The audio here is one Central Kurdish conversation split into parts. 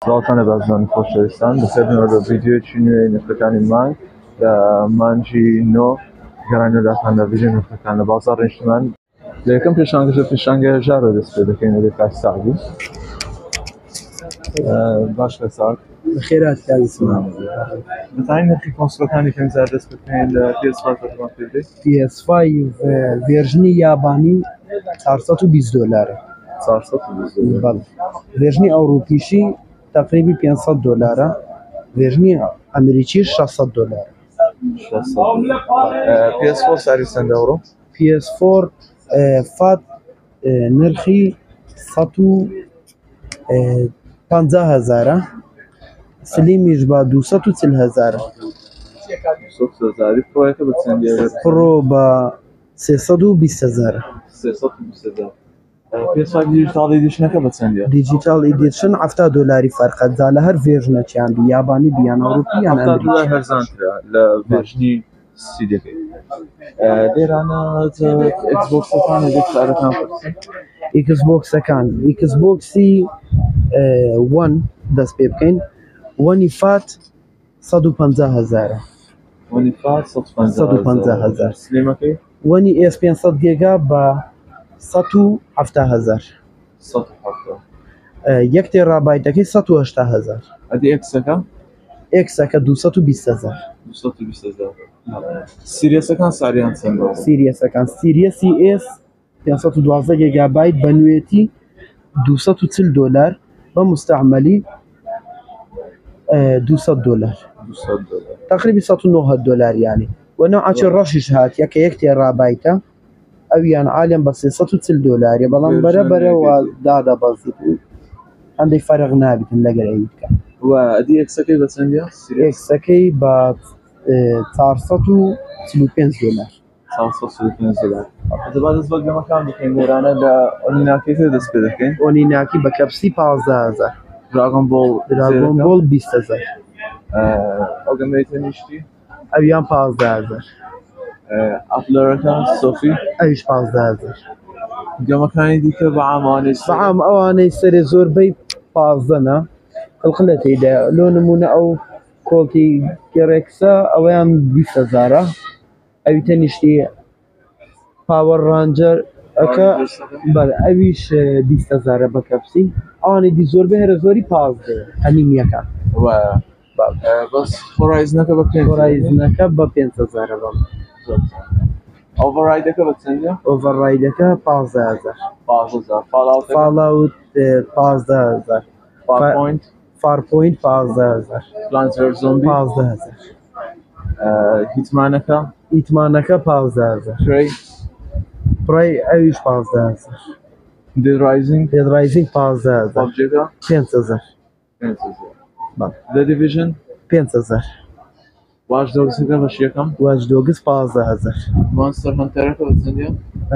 سڵاتانە بازانی خۆشەویستان بەسەرنەوە لە ڤیدیۆیەکی نوێی نرخەکانی مانگ لە مانگی نۆ گەڕانەداتان لە ڤیدیۆ نرخەکان لە بازاڕ نیشتمان لە یەکەم پێشانگەشە پێشانگەیە ژارۆ دەست پێ دەکەین لە کاک ساعدی. باش لەساک بەخێرات کاریسمان دەزانین نرخی کۆنسۆلەکانی پێنجار دەست بکەین لە PS5 فەرمان پێ بدەیت. PS5 ڤێرژنی یابانی $420. 420 بەڵێ ڤێرژنی ئەوروپیشی تقریبی $500، ڤێرژنی ئەمریکی $600. PS4 ساری چەند ئەوڕۆ؟ PS4 فات نرخی 150,000، سلیمیش بە 240,000، پرۆیەکە بە چەندیە؟ پڕۆ بە 320,000. PS5 دیجیتاڵی دیشنەکە بە چەندیە؟ دیجیتال ئیدیشن $70 فەرقەتدا لە هەر ڤێژنەکیان یابانی بیان ئەوروپی یان ئەمریکی. هەرزانترە لە ڤێژنی سی دەکەیت. لێرانە ئەکسبۆکسەکانە دەکارەکان ئیکسبۆکسەکان ئیکسبۆکسی وەن دەست پێ بکەین. وەنی فات 150,000، وەنی فات 150,000. سلێمەکەی وەنی S500 گێگا بە 170,000، 170. یەک تێڕابایتەکەی 180,000. ئەدی ئەکسەکە؟ ئێکسەکە 220,000. 220,000. سیریەسەکان ساریان چەندە؟ سیریەسەکان سیریەسی S 512 گیگابایت بە نوێتی $240، بە مستعملی $200، تقریبی $190 یانی. وەنەوعاچی ڕەشیش هاتیە کە یەک تێڕابایتە ئەویان عالم بە $340، بەڵام بەرەبەرەوە دادەبەزیت هەندێک فەرق نابێتن لەگەر ئەوی بکە. و ئەدی ئەکسەکەی بە چەندیە؟ ئێکسەکەی بە $435. 435. دەست بە گەمەکان بکەین لێرانە لە ئۆنیناکەی دەست پێ دەکەین. ئۆنیناکی بە کەپسی $15,000. دراگۆن بۆڵ $20,000. ئەو گەمەیتە نیشتی ئەویان $15,000. ئەپلەرەکان سۆفی ئەویش $15,000. گەمەکانی دیکە بە عامانەی بەعام ئەوانەی سەرێ زۆربەی 15 قڵقلە تێیدا. لۆ نمونە ئەو کۆڵتی گێڕێکسە ئەوەیان $20,000. ئەوی تەنیشتی پاوەڕ ڕانجەر ئەەکە ئەویش $20,000 بە کەپسی. ئەوانەی دی زۆربەی هەرە زۆری 15 هەنیمیەکە. بەس خۆڕایزنەکە بە خۆڕایزنەکە بە $5,000. بەڵ ئۆڤەڕایدەکە بە چەندە؟ ئۆڤەڕایدەکە $15,000. 15,000. فاڵاوت $15,000. فارپۆینت $15,000. پلانتر زۆمبی $15,000. هیتمانەکە $15,000. پڕی ئەویش $15,000. دێد ڕایزینگ $15,000. $5,000. The Division $5,000. Watch Dogs'ەکە بەش یەکەم. Watch Dogs $15,000. Monster Hunter'ەکە بە چەندیە؟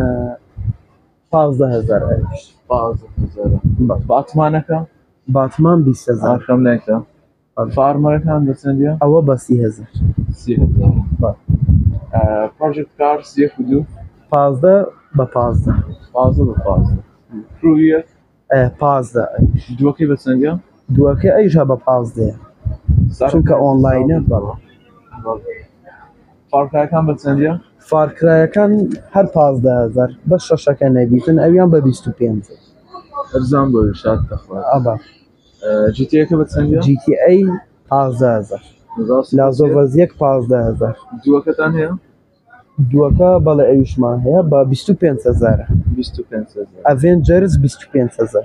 $15,000 ئەویش. 15,000. باتمانەکە؟ باتمان $20,000. ئاخەم نایکە. فارمەرەکان بە چەندیە؟ ئەوە بە $30,000. 30,000. Project Cars 1 و 2 15 بە 15. 15 کرویە 15 ئەویش. دووەکەی بە چەندیە؟ دووەکە ئەیژە بە 15 چونکە ئۆنلاینە. فارکرایەکان بە چەندیە؟ فارکرایەکان هەر 15,000 بە شەشەکە نەبیتن ئەویان بە 25. ئەرزان بۆ شاد دەخوات. ئەبا GTA بە چەندیە؟ GTA 15,000. لازۆڤەزیەک 15,000. دووەکەتان هەیە؟ دووەکە بەڵێ ئەویشمان هەیە بە 25,000. 25,000. ئەڤێنجەرز 25,000.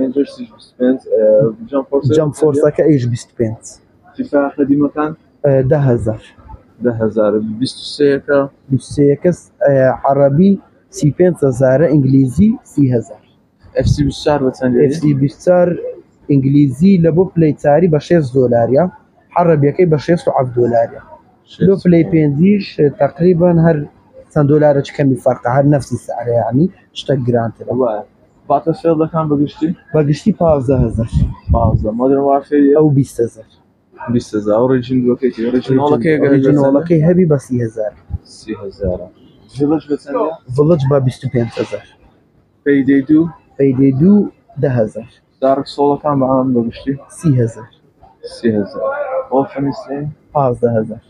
جەمپ فۆرسەکە ئەیش 25. فیفا قەدیمەکان 10,000. 10,000. 23ەکە 23 عەرەبی 35,000، ئینگلیزی 30,000. FC 24 بە چەندیە؟ FC 24 ئینگلیزی لە بۆ پلەیچاری بە $6، عەرەبیەکەی بە $7. لۆ پلەی پێنجیش تقریبان هەر چەند دۆلارێکی کەمی فەرقە، هەر نەفسی سعرە یعنی شتێک گرانترە. باتەفێڵدەکان بەگشتی 15,000. مۆدرن وارفێر ئەو 20,000. 20,000. ئۆریجین ڕێژینۆڵەکەی هەبی بە 30,000. 30,000. ڤیلەج بە چەندە؟ ڤیلەج بە 25,000. پەیدەی 2 10,000. دارك سوڵەکان بە عام بەگشتی 30,000 30,000 بۆ فەنیستێن 15,000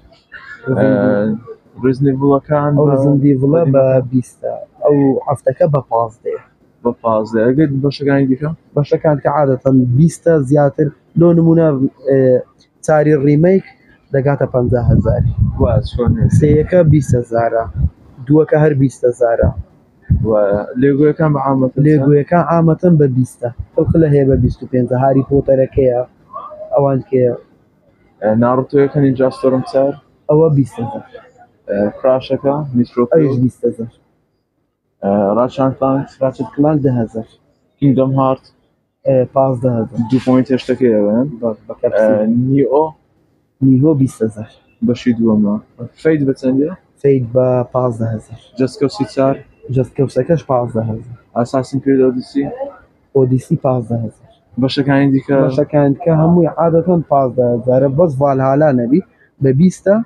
ریزنیڤڵەکان ئەو زندیڤڵە بە 20 ئەو هەفتەکە بە 15 بە 15 ئەگەر بەشەکانی دیکە بەشەکان کە عادەتەن 20 زیاتر لۆ نمونە چاری ڕیمەیک دەگاتە 50,000 سەیەکە 20,000 دووەکە هەر 20,000 لێگویەکان بە عامەت لێگویەکان عامەتەن بە 20 خەڵکە لە هەیە بە 25 هاری پۆتەرەکەیە ئەوان کێ ناڕۆتۆیەکانی جاستۆرم چار ئەوە 20,000 کراشەکە نیترۆ ئەویش 20,000 ڕاچان پلانک ڕاچت کلان 10,000 کینگدەم هارت 15,000 دوو پۆینت هێشتەکەیەوەن نیئۆ نیهۆ 20,000 بەشی دووەمە فەید بە چەندە فەید بە 15,000 جەسکەوسی چار جەستکەوسەکەش 15,000 ئاساسین کرد ئۆدیسی ئۆدیسی 15,000 بەشەکانی دیکە بەشەکان کە هەمووی عادەتەن 15,000 بەس ڤالهالا نەبی بە 20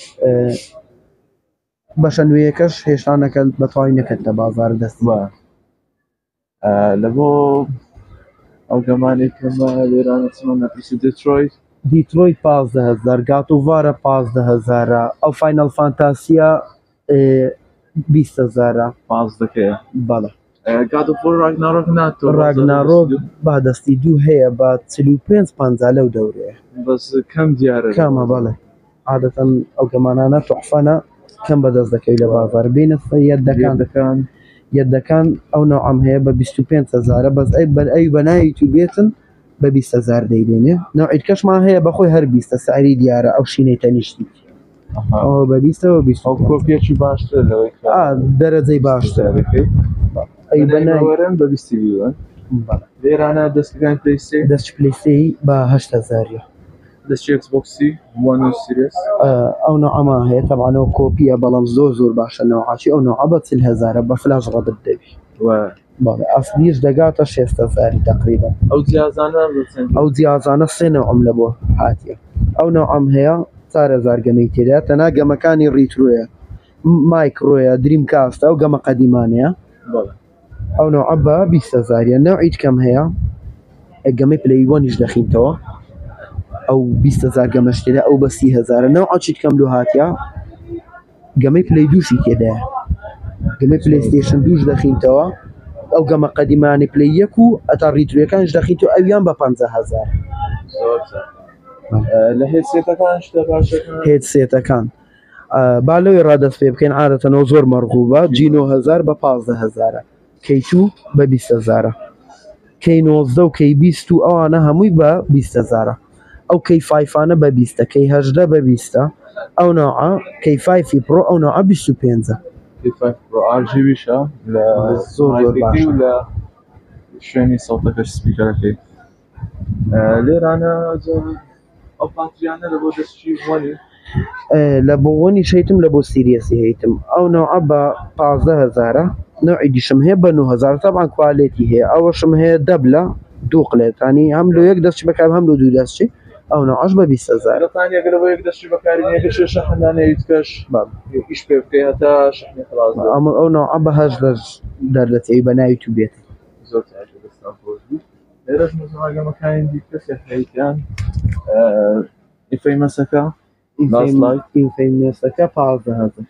بەشە نوێیەکەش هێشتا نەکەن بەتەواوی نەکەن لە بازار دەستی لە بۆ ئەو گەمانێکمە لێرانە چمە نەپرسی دێترۆیت دیترۆیت 15,000 گاتوڤارە 15,000 ئەو فاینەڵ فانتاسیە 20,000 15 بەڵێ گادۆفۆر ڕاگناڕۆک ناتۆ ڕاگناڕۆک با دەستی دوو هەیە بە 45-50 لەو دەورەیە بەس کەم دیارە کامە بەڵێ عادەتەن ئەو گەمانانە تۆحفەنە کەم بەدەست دەکەوی لە بازار بینە یەدەکان ئەو نەوعەم هەیە بە 25,000 بەس ئەی بەناوی تو بێتن بە 20,000 دەیدێنێ نەوعیت کەشمان هەیە بەخۆی هەر 20 سعری دیارە ئەو شینەی تەنیشتی ئەوە بە 20 ئەو کۆپیەکی باشتر لەوەی دەرەجەی باشتر ئەی بەناوەرن بە 20 بیوەن لێرانە دەستگان پلیسی دەست پلیسی بە 8,000 دەستی ئەکسبۆکسی وان سیریس ئەو نوعەما هەیە تەبعانەوە کۆپیە بەڵام زۆر باشە نەوەعاچی ئەو نوعە بە 40,000 بە فلاش ڕەبت دەبی بەڵێ ئەسلیش دەگاتە 6,000 تقریبا ئەو جیازانە سێ نەوعەم لە بۆ هاتیە ئەو نەوعەم هەیە 4,000 گەمەی تێدا تەنا گەمەکانی ڕیتروۆیە مایکرۆیە دریم کاستە و گەمە قەدیمانەیە ئەو نوعە بە 20,000 نەوعیت کەم هەیە گەمەی پلەیوەنیش دەخینتەوە ئەو 20,000 گەمەشتێدا ئەو بە 30,000 نەوعەچیت کەم لە هاتیە گەمەی پلەی دووشی تێدایە گەمەی پلەیستێشن دووش دەخینتەوە ئەو گەمە قەدیمانی پلەی یەک و ئەتا ڕیتروەکانش دەخینتەوە ئەویان بە 50,000 لە هێت سێتەکان با لەوێ ڕادەست پێ بکەین عادەتەنەوە زۆر مەرغوبە G9000 بە 15,000 K2 بە 20,000 K19 و K20 و ئەوانە هەمووی بە 20,000 ئەو K5 بە 20 K18 بە 20 ئەو نوعە K5 پرۆ ئەو نوعە 25 RGBشە زۆر باشە لە شوێنی سەڵتەکەش سپیکەرەکەی لێرانە ئەو پاتریانە لە بۆ دەستی وەنی لە بۆوەنی شەیتم لە بۆ سیریەسی هەیتم ئەو نوعە بە 15,000 نوعی دیشم هەیە بە 9,000 تەبعان کوالێتی هەیە ئەوەشم هەیە دەبلە دوو قلێتانی هەم لە یەک دەستی بەکار هەم لە دوو دەستی ئەو نوعەش بە 20,000 ئەمە ئەو نوعە بە هەش دەردەچێت بە ناوی تو بێت ئیفەیمەسەکە ئینفەیمەسەکە 15,000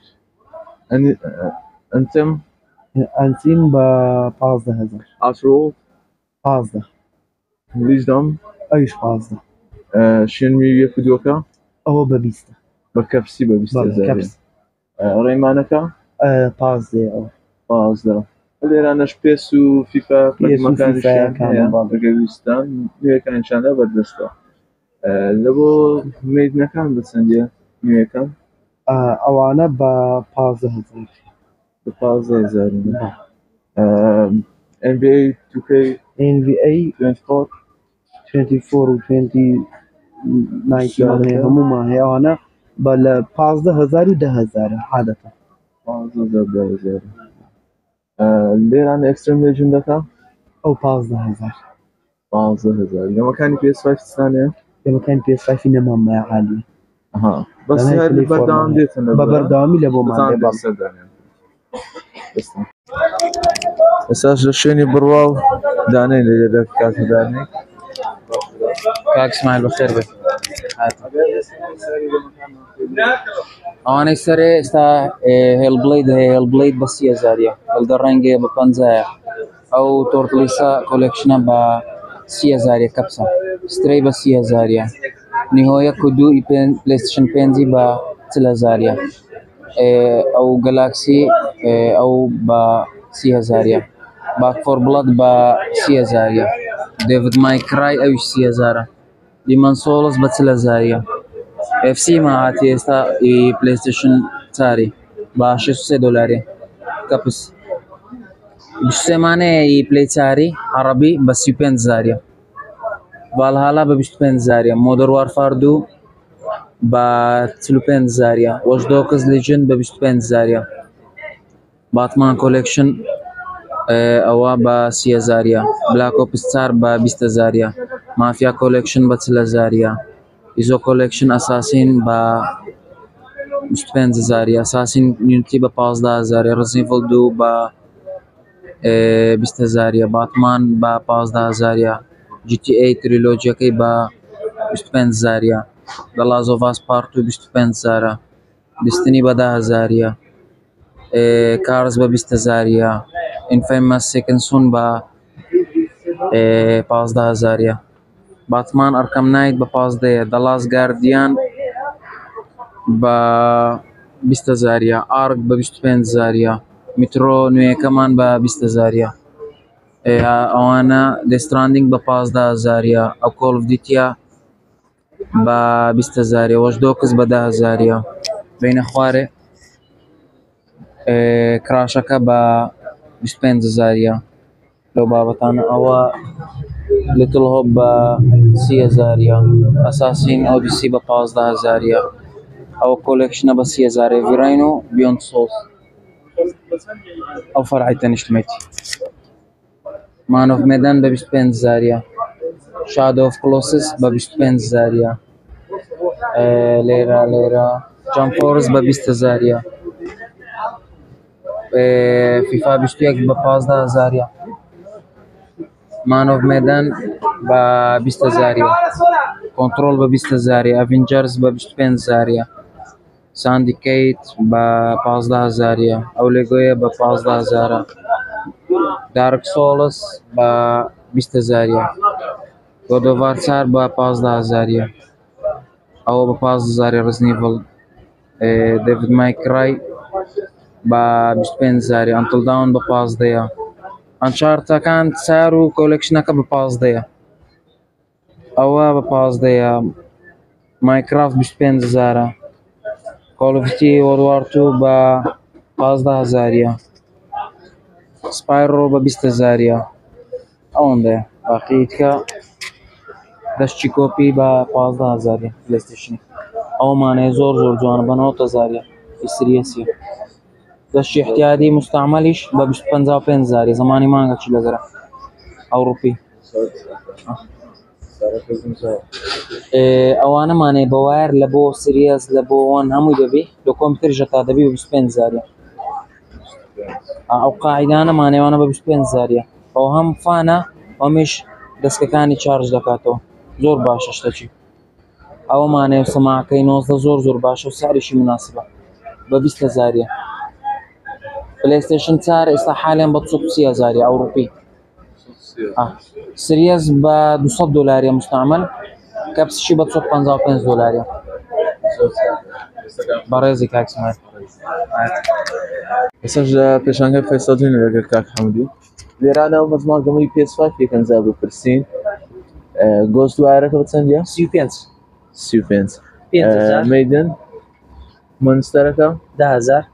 ئەنتیم بە 15,000 ئاسرۆ 15 لیژدام ئەویش 15 شوێنمی یەک و دووەکە ئەوە بە 20 بە کەپسی بە 20,000 ڕێمانەکە 15 لێرانەش پێس و فیفا پەرمەکانیشیان نوێەکانیشانە بەردەستە لە بۆ مێدنەکان بە چەندە نوێەکان ئەوانە بە 15,000 بە 15,000 NBA 2K NBA 24 و 2019 هەموومان هەیەوانە بە لە 15,000 و 10,000 عادەتە 15,000 لێران ئەکستریم لێجندەکە ئەو 15,000 گەمەکانی PS5 ستانەیە گەمەکانی PS5 نەمامایە عالی بەس بەردەوام دێتن بە بەردەوامی لە بۆمان ئێستاش لە شوێنی بڕوا و دانه اللي كاس دانه كاك اسماعيل بخير بك أنا سري استا هيل بليد بس يا زاريا الدرنجي ببنزا أو تورتليسا كولكشنا با سيا زاريا كبسة ستري بس يا زاريا نهاية كدو يبين بلايستيشن بينزي با تلا زاريا أو جالاكسي أو با سيا زاريا باك فور بلاد با سيا زاريا ديفيد ماي كراي أو سيا زارا ديمان سولز بتلا زاريا اف سي ما هاتي استا بلاي ستيشن تاري با $6 كابس بشتمانه بلاي تاري عربي بس يبين زاريا فالهالا ببشتبين زاريا مودر وارفار 2 با 30 زاريا واش دوكس ليجند ببشتبين زاريا باتمان كولكشن أوا با 30 زاريا بلاك اوبس ستار با 20 زاريا مافيا كولكشن با 30 زاريا إيزو كولكشن أساسين با 25 زاريا أساسين يونيتي با 15 زاريا رزين فول 2 با 20 زاريا باتمان با 15 زاريا جي تي اي تريلوجيا كي با 25 زاريا The Last of Us Part 2 25 زاريا ديستني با 10 زاريا كارز با 20 زاريا Infamous Second Son با 15 زاريا باتمان أركام نايت با 15 The Last Guardian با 20 زاريا آرك با 25 زاريا مترو نوێ كمان با 20 زاريا ئەوانە دێستراندینگ بە 15 زاريا ئەو کۆڵ ئۆف دیوتیە بە 20 زاريا وەش دۆکس بە 10 زاريا بینە خوارێ کراشەکە بە 25 زاريا لەو بابەتانە ئەوە لیتل هۆپ بە 30 زاريا ئەساسین ئۆدیسی بە 15 زاريا ئەوە کۆلێکشنە بە 30 زاريا ڤیراین و بیۆند سۆڵز ئەو فەرعی تەنیشتمەتی مان ئۆف مێدان بە 25 زاريا شادۆ ئۆف کلۆسس بە 25 زاريا لێرە جامپ فۆرس بە 20 زاريا فیفا 21 بە 15 زاريا مان ئۆف مێدان بە 20 زاريا کۆنتڕۆڵ بە 20 زاريا ئەڤینجەرز بە 25 زاريا ساندیکەیت بە 15 زاريا ئەو لێگۆیە بە 15 زارە دارک سۆڵس بە 20 زاريا گۆدۆڤار 4 بە 15 زاريا ئەوە بە 15 زاريا ڕزنیڤڵ دێڤید مای کرای بە 25 زاريا ئەنتڵ داون بە 15 ئەنچارتەکان سار و کۆلێکشنەکە بە 15 ئەوە بە 15 مایکرافت 25 زارە کۆڵ ئۆف دیوتی وۆرڵد وار 2 بە 15 زاريا سپایرۆ بە 20 زاريا ئەوەندەیە باقی تکە دەشتی کۆپی بە 15 زاريا پلەیستیشنی ئەومانەیە زۆر جوانە بە 90 زاريا سریەسیە دەشتی احتیادی مستعمەلیش بە 55 زاريا زمانی مانگەکی لەگەرە ئەوڕۆپی ئەوانەمانەیە بە وایر لە بۆ سریەس لە بۆ وان هەمووی دەبێ لە کۆمپیوتەرژە تا دەبێ بە 25 زاريا ئەو قاعیدانەمانەیەوانە بە 25 زاريا ئەو هەم فانە ئەمیش دەستکەکانی چارج دەکاتەوە زۆر باشە شتەکی ئەوەمانەیە سەماعەکەی 90 زۆر باشە و سعریشی مناسبە بە 20 زاريا پلەیستیشن 4 ئێستا حالیان بە 30 زاريا ئەوڕۆپی سریەس بە $200 مستعمل کەپسشی بە $55 بەڕێزی کاک اسماعیل ئێستاش لە پێشانگای فێستادرین لەگەر کاک حەمودی لێرانەوە بە زمانگەمەی PS5 پێکەنجا بپرسین گۆست وایرەکە بە چەندە؟ 35 میدن مۆنستەرەکە 10,000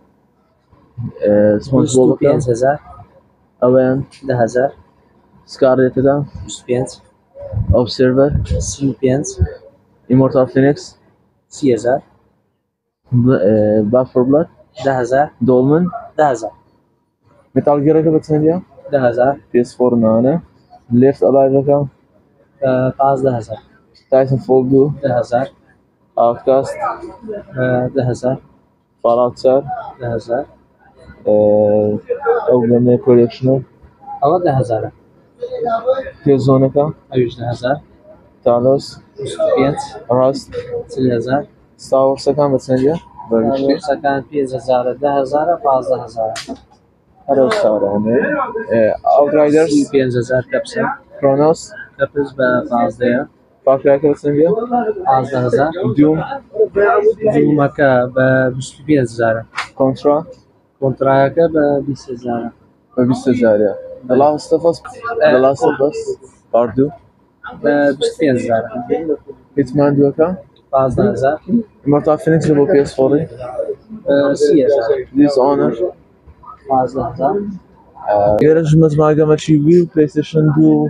سپۆنسبۆڵەکە 25,000 ئەوەیان 10,000 سکارلێتەکە 25 ئۆبسێرڤەر 35 ئیمۆرتال فینیکس 30,000 باک فۆر بلاد 10,000 دۆڵمن 10,000 مێتال گێرەکە بە چەندە؟ 10,000 PS4 نانە لێفت ئەلایڤەکە 15,000 تایسن فۆڵ 2 10,000 ئاوتکاست 10,000 فاڵاوت 4 10,000 ئەو گەمەیە کۆلێکشنە ئەوە 10,000 تێزۆنەکە هزار تالۆس پێنج ڕاست هزار ستاوەرسەکان بە چەندە بەشتی سەکان 5,000 10,000 15,000 هەرە ساڕانێ ئاوترایدەرس 5,000 کەپسە کرۆنۆس کەپس بە 15 فاکراکە بە چەندە 15,000 دوم زوومەکە بە 25,000 کۆنترا کۆنتراکە بە 20,000 بە 20,000 دەڵاستەفەس دەڵاستەفەس باردوو بە 25,000 هیچمان دووەکە 15,000 مەرتا فینکس بۆ PS4 30,000 دیس ئۆنەر 15,000 ئێرەش مەزماگەمەچی وی و پلیستیشن 2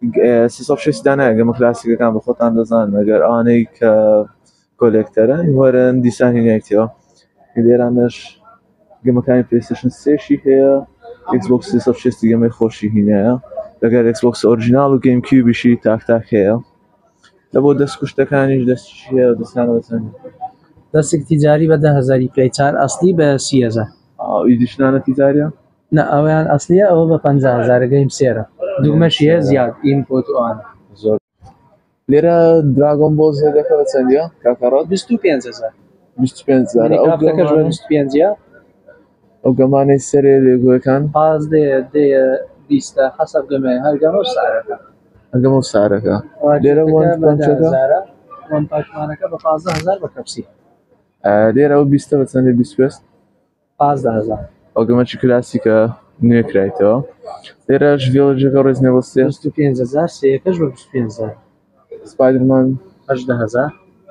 360 دانایە گەمە کلاسیکەکان بە خۆتان دەزانن ئەگەر ئەوانەی کە کۆلێکتەرن وەرن دیسانی نێکتەوە لێرانەش گەمەکانی پلیستیشن 3شی هەیە Xbox 360 گەمەی خۆشی هینەیە لەگەر Xbox ئۆریجینال و گەیم کیوبیشی تاک هەیە لە بۆ دەستکوشتەکانیش دەستی هەیە دەستانە بەچەند دەستێک تیجاری بە 10,000 پلی 4 ئەسلی بە 30,000 ئیدیشنانە تیزاریە نە ئەویان ئەسلیە ئەوە بە 50,000 گەیم سێرە دوومەشی هەیە زیاد ئینپۆت ئەوان زۆر لێرە دراگۆن بۆ زێدەکە بە چەندە کاکەڕات 25,000 25,000 کافتەکەش بە 25 ئەو گەمانەی سەرێ لێگوەکان پاس دێ 20 حسب گەمەیە هەر گەمە سارەکە ئەگەمە سارەکە لێرە وان پانچەکە وان پاکمانەکە بە 15,000 بە کەپسی لێرە ئەو 20 بە چەندە 25 15,000 ئەو گەمەکی کلاسیکە نوێکرایتەوە لێرەش ڤیلەجەکە ڕێزنێوەستێ 25,000 سەیەکەش بە 25,000 سپایدرمان 18,000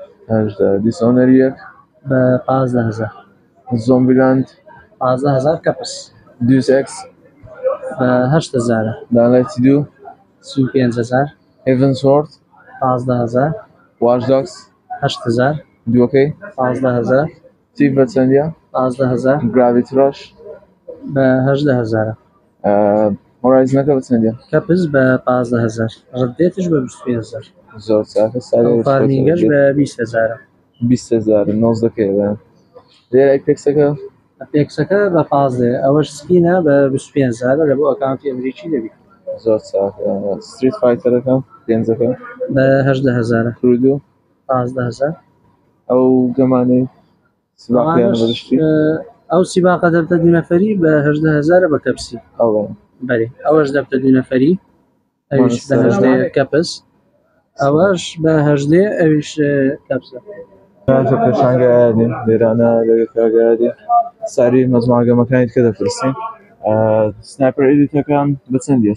دیسۆنەری یەک بە 15,000 زۆمبیلاند 15,000 کەپس دیوس ئەکس بە 8,000 دانلایتی دوو 35,000 هێڤنسوۆرد 15,000 واچدۆگس 8,000 دووەکەی 15,000 تیڤ بە چەندە 15,000 گراڤیتی ڕۆژ بە 18,000 هۆرایزنەکە بە چەندە کەپس بە 15,000 ڕدێتش بە 25,000 زۆر چاکە ساڵی فارمینگەش بە 20,000 20,000 نۆزدەکەی بە لێرە ئەیپێکسەکە پێکسەکە بە 15 ئەوەش سپینە بە 25,000 لە بۆ ئەکاونتی ئەمریکی دەبیت زۆر چاکە ستریت فایتەرەکە پێنجەکە بە 18,000 کرودو 15,000 ئەو گەمانەی سباقیان بەشتی ئەو سیباقە دەبتە دوو نەفەری بە 18,000 بە کەپسی ئەوە بەێ ئەوەش دەبتە دوو نەفەری ئەویش بە 18 کەپس ئەوەش بە 18 ئەویش کەپسە کە پێشانگەیادین لێرانە لەگەکگادی ساری مەزماگەمەکانیت کە دەفرستین سنایپەر ئیدیتەکان بە چەندە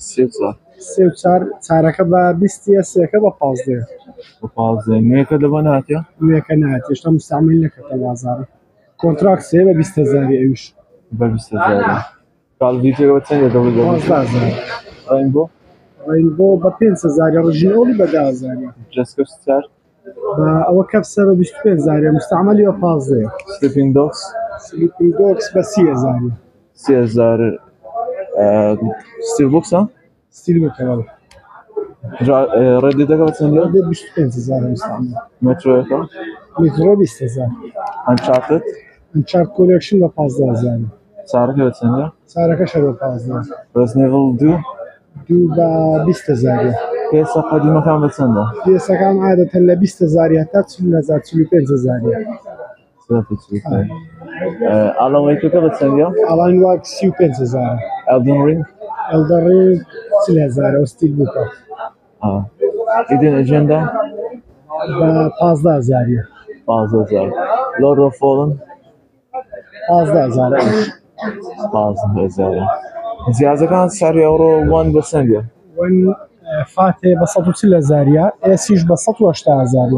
34 چارەکە بە 20 سێەکە بە 15 نوێەکە لەبە ناتێ نوێەکە نات هێشتا مستعمل نەکەتە بازارە کۆنتراکت سێ بە 20,000 ئەویش بە 20,000 کاڵڤیتێکە بە چەندە دەبێت 15,000 بۆ بۆ بە 5,000 ڕژینۆڵی بە 10,000 جسکە ستار بە ئەوە کەپسە بە 25,000 مستعملی بە 15 سلیپینگ دۆکس سلیپینگ دۆکس بە 30,000 30,000 ستیل بوکسە ستیل بکەوە ڕێدێتەکە بە چەندە 25,000 مستعمل مترۆیەکە میترۆ 20,000 ئەنچارتت ئەنچارت کۆلێکشن بە 15,000 چارەکە بە چەندە چارەکەشە بە 15 ڕێزنێڤڵ دوو بە 20,000 پێسە قەدیمەکان بە چەندە پێسەکان عادەتەن لە 20,000 تا 40,000 45,000 ئاڵەوەیکەکە بە چەندە ئاڵان واک 35,000 ئەلدن ڕینگ ئەلدەڕێ 40,000 و ستیل بووکە ئیدن ئەجێندا بە 15,000 15,000 لۆرد ئۆف فۆڵن 15,000 15,000 جیازەکان ساری ئەوڕۆ وان بە چەندە وەن فاتێ بە 140,000 ئێسیش بە 180,000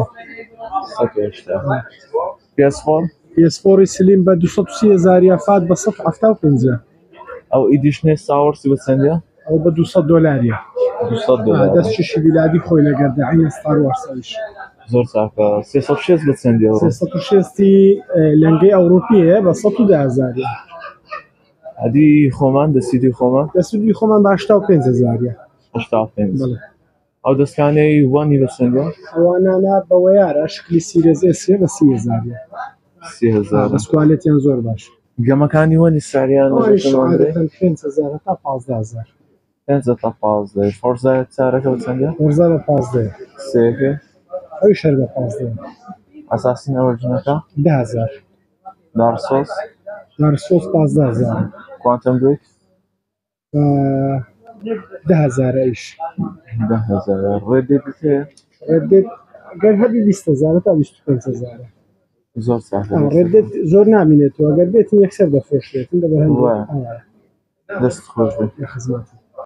PS4 PS4 سلیم بە 230,000 فات بە 175 ئەو ئیدیشنێ ساوەرسی بە چەندە ئەو بە $200 $200 دەستشی بیلادی خۆی لەگەردە عینە ستار وارسەویش زۆر چاکە 360 بە چەندە 360 لەنگەی ئەوروپیە بە 110,000 هەدی خۆمان دەسیدی خۆمان دەسودی خۆمان بە 85,000 ئەو دەستکانەی وانی بە چەندە ئەوانانە بەوە یارە شکلی سیرێز ئێسێ بە 30,000 دەستکوالێتیان زۆر باش گەمەکانی وەنی ساریان 5,000 تا 15,000 5 تا 15 فۆرزای چارەکە چەندە؟ وەرزە بە 15 سێکە ئەوی شەر بە 15 ئەساسین ئەوەرجنەکە 10,000 دارسۆس دارسۆس 15,000 کوانتم بریک 10,000 ئیش 10,000 ڕێدێت هەیە ڕێدێت گەر هەبی 20,000 تا 25,000 زۆر ساحە ڕێدێت زۆر نامینێتەوە گەر بێتن یەکسەر دەفرۆشێتن دەست خۆش بێت خزمەت